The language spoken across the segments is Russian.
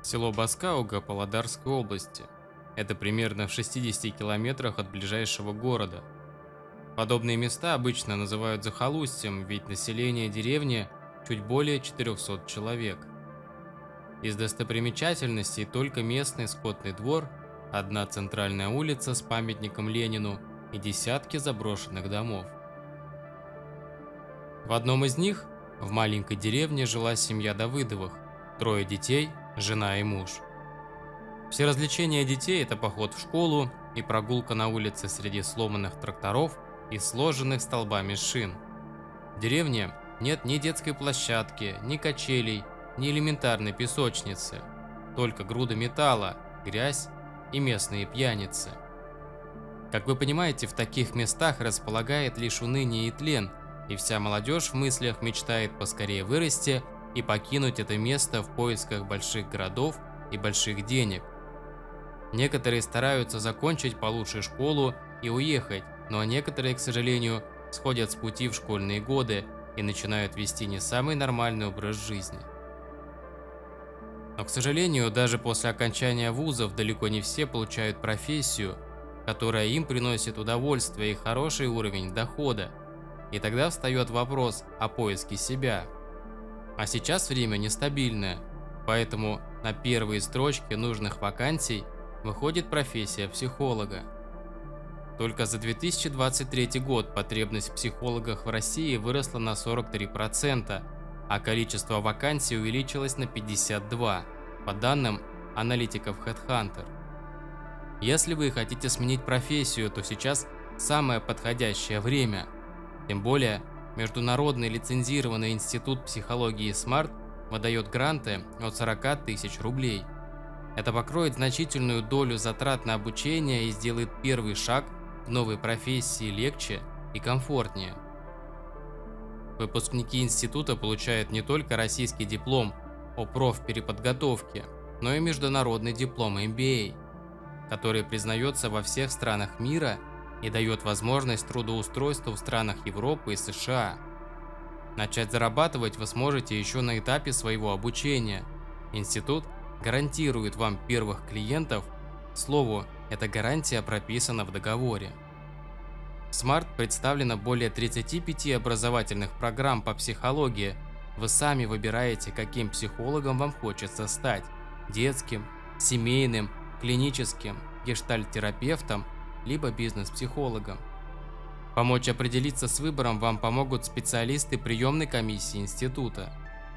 Село Баскауга Павлодарской области. Это примерно в 60 километрах от ближайшего города. Подобные места обычно называют захолустьем, ведь население деревни чуть более 400 человек. Из достопримечательностей только местный скотный двор, одна центральная улица с памятником Ленину и десятки заброшенных домов. В одном из них, в маленькой деревне, жила семья Давыдовых, 3 детей, жена и муж. Все развлечения детей – это поход в школу и прогулка на улице среди сломанных тракторов и сложенных столбами шин. В деревне нет ни детской площадки, ни качелей, ни элементарной песочницы, только груда металла, грязь и местные пьяницы. Как вы понимаете, в таких местах располагает лишь уныние и тлен, и вся молодежь в мыслях мечтает поскорее вырасти и покинуть это место в поисках больших городов и больших денег. Некоторые стараются закончить получше школу и уехать, но некоторые, к сожалению, сходят с пути в школьные годы и начинают вести не самый нормальный образ жизни. Но, к сожалению, даже после окончания вузов далеко не все получают профессию, которая им приносит удовольствие и хороший уровень дохода. И тогда встает вопрос о поиске себя. А сейчас время нестабильное, поэтому на первые строчки нужных вакансий выходит профессия психолога. Только за 2023 год потребность в психологах в России выросла на 43%, а количество вакансий увеличилось на 52%, по данным аналитиков HeadHunter. Если вы хотите сменить профессию, то сейчас самое подходящее время. Тем более, Международный лицензированный институт психологии SMART выдает гранты от 40 тысяч рублей. Это покроет значительную долю затрат на обучение и сделает первый шаг в новой профессии легче и комфортнее. Выпускники института получают не только российский диплом о профпереподготовке, но и международный диплом MBA, который признается во всех странах мира и дает возможность трудоустройства в странах Европы и США. Начать зарабатывать вы сможете еще на этапе своего обучения. Институт гарантирует вам первых клиентов. К слову, эта гарантия прописана в договоре. В SMART представлено более 35 образовательных программ по психологии. Вы сами выбираете, каким психологом вам хочется стать – детским, семейным, клиническим, гештальт-терапевтом, либо бизнес-психологом. Помочь определиться с выбором вам помогут специалисты приемной комиссии института.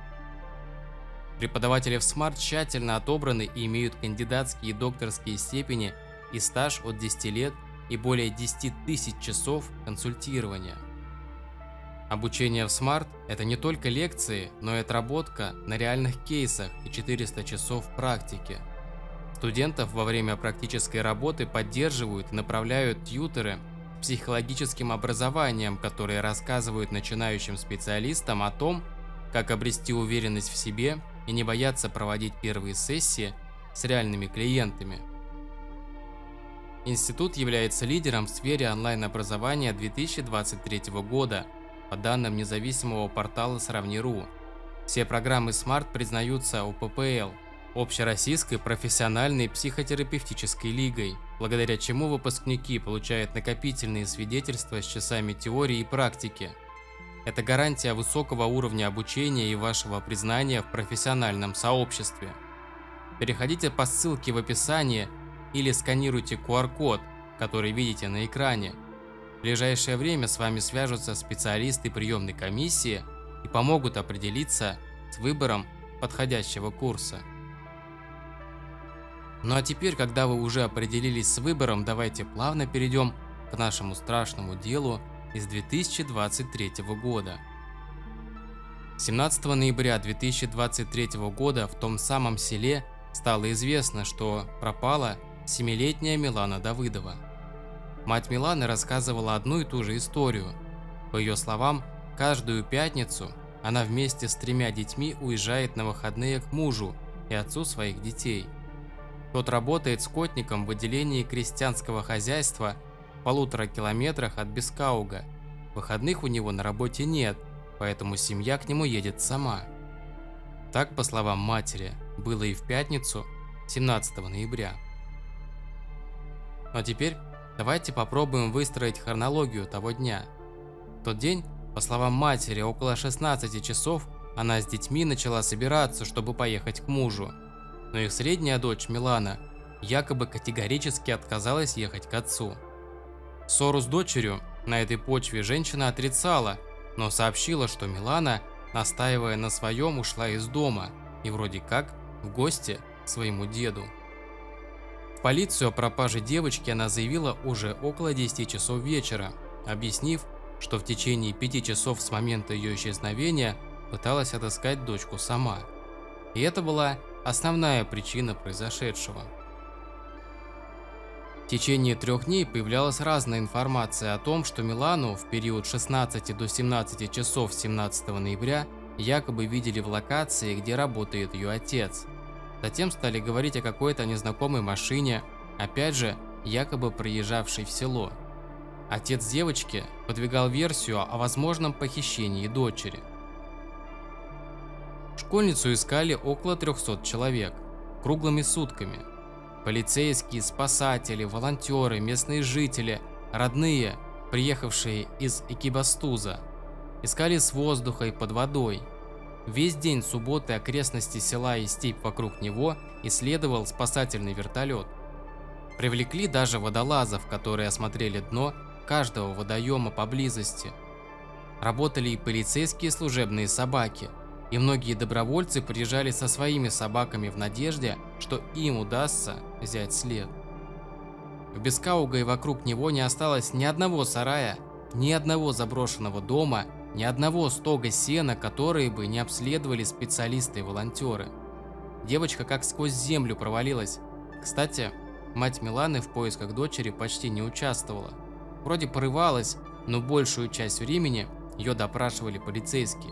Преподаватели в SMART тщательно отобраны и имеют кандидатские и докторские степени и стаж от 10 лет и более 10 тысяч часов консультирования. Обучение в SMART – это не только лекции, но и отработка на реальных кейсах и 400 часов практики. Студентов во время практической работы поддерживают и направляют тьюторы с психологическим образованием, которые рассказывают начинающим специалистам о том, как обрести уверенность в себе и не бояться проводить первые сессии с реальными клиентами. Институт является лидером в сфере онлайн-образования 2023 года, по данным независимого портала Сравни.ру. Все программы SMART признаются ОППЛ – Общероссийской профессиональной психотерапевтической лигой, благодаря чему выпускники получают накопительные свидетельства с часами теории и практики. Это гарантия высокого уровня обучения и вашего признания в профессиональном сообществе. Переходите по ссылке в описании или сканируйте QR-код, который видите на экране. В ближайшее время с вами свяжутся специалисты приемной комиссии и помогут определиться с выбором подходящего курса. Ну а теперь, когда вы уже определились с выбором, давайте плавно перейдем к нашему страшному делу из 2023 года. 17 ноября 2023 года в том самом селе стало известно, что пропала 7-летняя Милана Давыдова. Мать Миланы рассказывала одну и ту же историю. По ее словам, каждую пятницу она вместе с 3 детьми уезжает на выходные к мужу и отцу своих детей. Тот работает скотником в отделении крестьянского хозяйства в 1,5 километрах от Баскауга. Выходных у него на работе нет, поэтому семья к нему едет сама. Так, по словам матери, было и в пятницу, 17 ноября. А теперь давайте попробуем выстроить хронологию того дня. В тот день, по словам матери, около 16 часов она с детьми начала собираться, чтобы поехать к мужу. Но их средняя дочь Милана якобы категорически отказалась ехать к отцу. Ссору с дочерью на этой почве женщина отрицала, но сообщила, что Милана, настаивая на своем, ушла из дома и вроде как в гости к своему деду. В полицию о пропаже девочки она заявила уже около 10 часов вечера, объяснив, что в течение 5 часов с момента ее исчезновения пыталась отыскать дочку сама. И это была основная причина произошедшего. В течение 3 дней появлялась разная информация о том, что Милану в период с 16 до 17 часов 17 ноября якобы видели в локации, где работает ее отец. Затем стали говорить о какой-то незнакомой машине, опять же, якобы проезжавшей в село. Отец девочки выдвигал версию о возможном похищении дочери. Школьницу искали около 300 человек, круглыми сутками. Полицейские, спасатели, волонтеры, местные жители, родные, приехавшие из Экибастуза. Искали с воздуха и под водой. Весь день субботы окрестности села и степь вокруг него исследовал спасательный вертолет. Привлекли даже водолазов, которые осмотрели дно каждого водоема поблизости. Работали и полицейские служебные собаки, и многие добровольцы приезжали со своими собаками в надежде, что им удастся взять след. В Бескауга и вокруг него не осталось ни одного сарая, ни одного заброшенного дома, ни одного стога сена, которые бы не обследовали специалисты и волонтеры. Девочка как сквозь землю провалилась. Кстати, мать Миланы в поисках дочери почти не участвовала. Вроде порывалась, но большую часть времени ее допрашивали полицейские.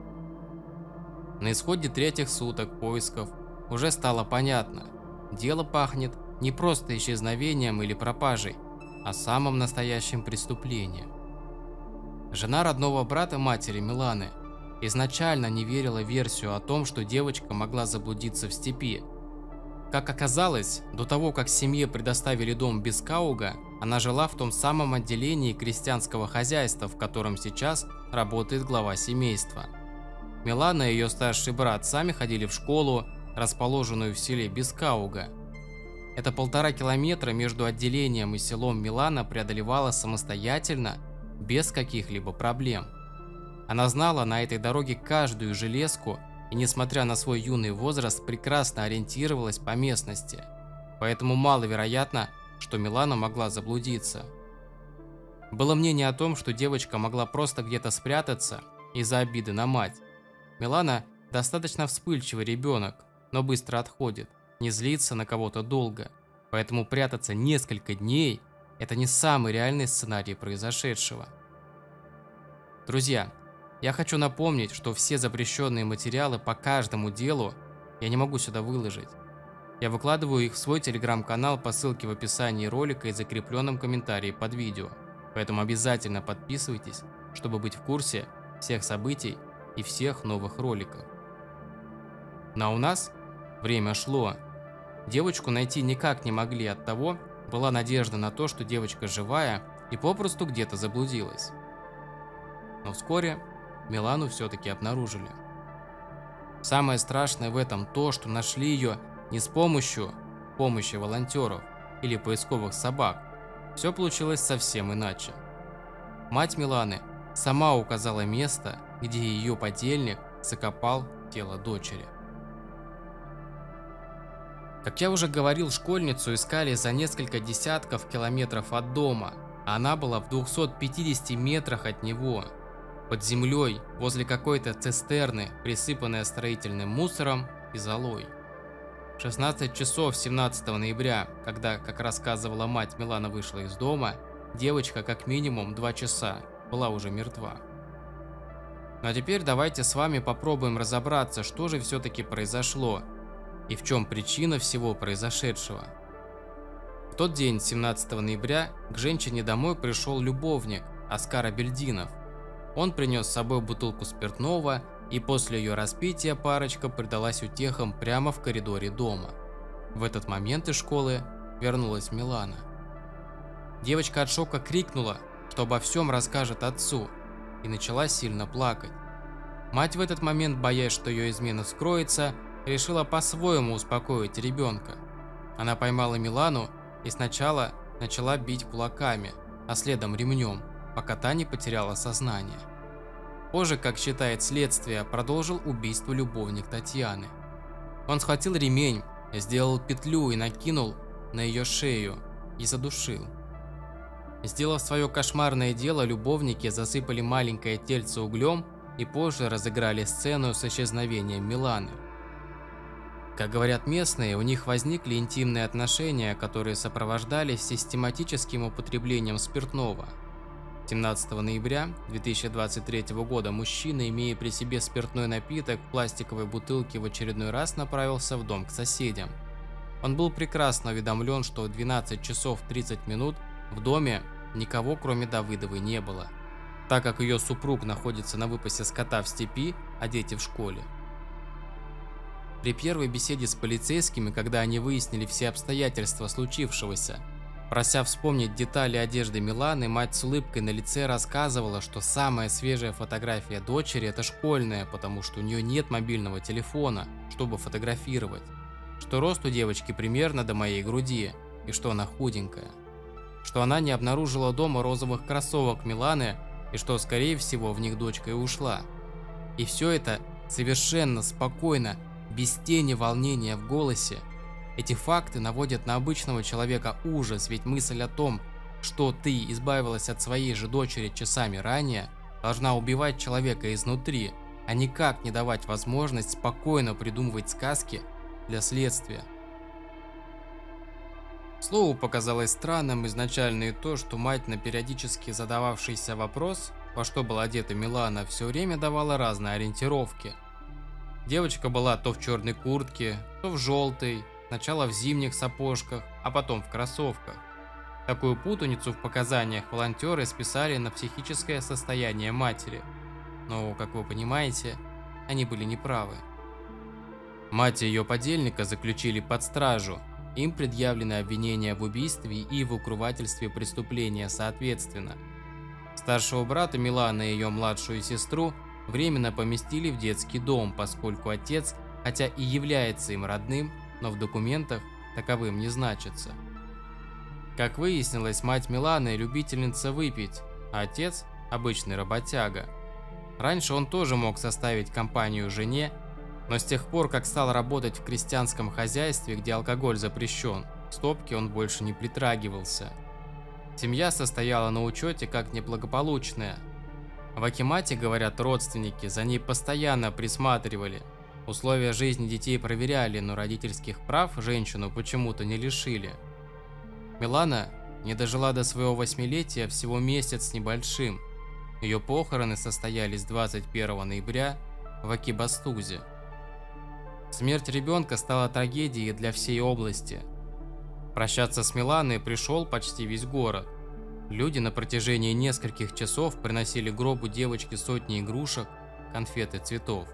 На исходе 3-х суток поисков уже стало понятно, дело пахнет не просто исчезновением или пропажей, а самым настоящим преступлением. Жена родного брата матери Миланы изначально не верила в версию о том, что девочка могла заблудиться в степи. Как оказалось, до того, как семье предоставили дом Бескауга, она жила в том самом отделении крестьянского хозяйства, в котором сейчас работает глава семейства. Милана и ее старший брат сами ходили в школу, расположенную в селе Бескауга. Это 1,5 километра между отделением и селом Милана преодолевала самостоятельно, без каких-либо проблем. Она знала на этой дороге каждую железку и, несмотря на свой юный возраст, прекрасно ориентировалась по местности, поэтому маловероятно, что Милана могла заблудиться. Было мнение о том, что девочка могла просто где-то спрятаться из-за обиды на мать. Милана достаточно вспыльчивый ребенок, но быстро отходит, не злится на кого-то долго, поэтому прятаться несколько дней – это не самый реальный сценарий произошедшего. Друзья, я хочу напомнить, что все запрещенные материалы по каждому делу я не могу сюда выложить. Я выкладываю их в свой телеграм-канал по ссылке в описании ролика и закрепленном комментарии под видео, поэтому обязательно подписывайтесь, чтобы быть в курсе всех событий и всех новых роликов. Но у нас время шло. Девочку найти никак не могли, от того была надежда на то, что девочка живая и попросту где-то заблудилась. Но вскоре Милану все-таки обнаружили. Самое страшное в этом то, что нашли ее не с помощью помощи волонтеров или поисковых собак. Все получилось совсем иначе. Мать Миланы сама указала место, где ее подельник закопал тело дочери. Как я уже говорил, школьницу искали за несколько десятков километров от дома, а она была в 250 метрах от него, под землей, возле какой-то цистерны, присыпанной строительным мусором и золой. В 16 часов 17 ноября, когда, как рассказывала мать, Милана вышла из дома, девочка как минимум 2 часа была уже мертва. Ну а теперь давайте с вами попробуем разобраться, что же все-таки произошло и в чем причина всего произошедшего. В тот день, 17 ноября, к женщине домой пришел любовник Оскар Абельдинов. Он принес с собой бутылку спиртного и после ее распития парочка предалась утехам прямо в коридоре дома. В этот момент из школы вернулась Милана. Девочка от шока крикнула, что обо всем расскажет отцу, и начала сильно плакать. Мать в этот момент, боясь, что ее измена вскроется, решила по-своему успокоить ребенка. Она поймала Милану и сначала начала бить кулаками, а следом ремнем, пока та не потеряла сознание. Позже, как считает следствие, продолжил убийство любовник Татьяны. Он схватил ремень, сделал петлю и накинул на ее шею и задушил. Сделав свое кошмарное дело, любовники засыпали маленькое тельце углем и позже разыграли сцену с исчезновением Миланы. Как говорят местные, у них возникли интимные отношения, которые сопровождались систематическим употреблением спиртного. 17 ноября 2023 года мужчина, имея при себе спиртной напиток в пластиковой бутылке, в очередной раз направился в дом к соседям. Он был прекрасно уведомлен, что в 12 часов 30 минут в доме никого, кроме Давыдовой, не было, так как ее супруг находится на выпасе скота в степи, а дети в школе. При первой беседе с полицейскими, когда они выяснили все обстоятельства случившегося, прося вспомнить детали одежды Миланы, мать с улыбкой на лице рассказывала, что самая свежая фотография дочери – это школьная, потому что у нее нет мобильного телефона, чтобы фотографировать, что рост у девочки примерно до моей груди и что она худенькая, что она не обнаружила дома розовых кроссовок Миланы и что, скорее всего, в них дочка и ушла. И все это совершенно спокойно, без тени волнения в голосе. Эти факты наводят на обычного человека ужас, ведь мысль о том, что ты избавилась от своей же дочери часами ранее, должна убивать человека изнутри, а никак не давать возможность спокойно придумывать сказки для следствия. К слову, показалось странным изначально и то, что мать на периодически задававшийся вопрос, во что была одета Милана, все время давала разные ориентировки. Девочка была то в черной куртке, то в желтой, сначала в зимних сапожках, а потом в кроссовках. Такую путаницу в показаниях волонтеры списали на психическое состояние матери. Но, как вы понимаете, они были неправы. Мать и ее подельника заключили под стражу. Им предъявлены обвинения в убийстве и в укрывательстве преступления соответственно. Старшего брата Миланы и ее младшую сестру временно поместили в детский дом, поскольку отец, хотя и является им родным, но в документах таковым не значится. Как выяснилось, мать Миланы любительница выпить, а отец – обычный работяга. Раньше он тоже мог составить компанию жене, но с тех пор, как стал работать в крестьянском хозяйстве, где алкоголь запрещен, к стопке он больше не притрагивался. Семья состояла на учете как неблагополучная. В акимате, говорят родственники, за ней постоянно присматривали. Условия жизни детей проверяли, но родительских прав женщину почему-то не лишили. Милана не дожила до своего 8-летия всего месяц с небольшим. Ее похороны состоялись 21 ноября в Акибастузе. Смерть ребенка стала трагедией для всей области. Прощаться с Миланой пришел почти весь город. Люди на протяжении нескольких часов приносили гробу девочки сотни игрушек, конфет и цветов.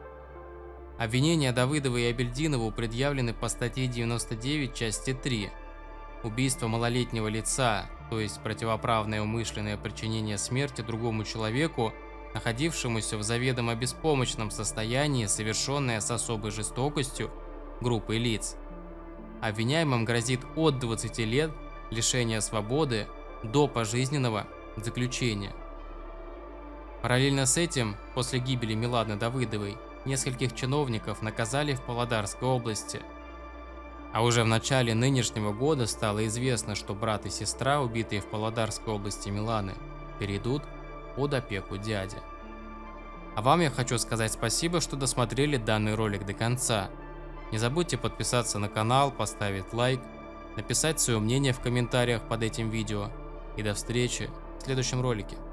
Обвинения Давыдовой и Абельдинову предъявлены по статье 99 части 3 «Убийство малолетнего лица», то есть противоправное умышленное причинение смерти другому человеку, находившемуся в заведомо беспомощном состоянии, совершенное с особой жестокостью группой лиц. Обвиняемым грозит от 20 лет лишения свободы до пожизненного заключения. Параллельно с этим, после гибели Миланы Давыдовой, нескольких чиновников наказали в Павлодарской области. А уже в начале нынешнего года стало известно, что брат и сестра, убитые в Павлодарской области Миланы, перейдут под опеку дяди. А вам я хочу сказать спасибо, что досмотрели данный ролик до конца. Не забудьте подписаться на канал, поставить лайк, написать свое мнение в комментариях под этим видео. И до встречи в следующем ролике.